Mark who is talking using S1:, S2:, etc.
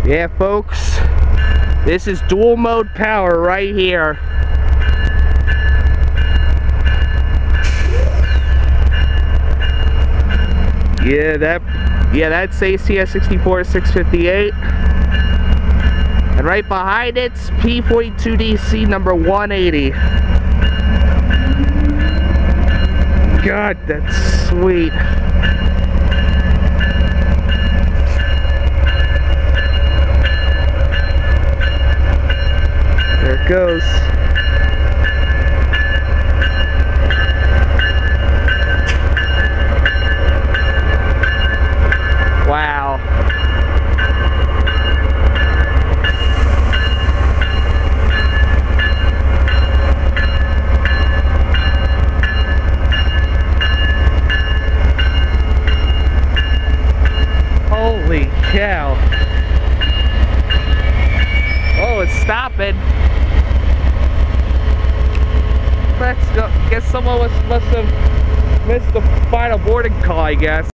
S1: Yeah, folks, this is dual mode power right here. Yeah, that's ACS-64 658. And right behind it's P42DC number 180. God, that's sweet. There it goes. Wow. Holy cow. Oh, it's stopping. Let's go. Guess someone must have missed the final boarding call, I guess.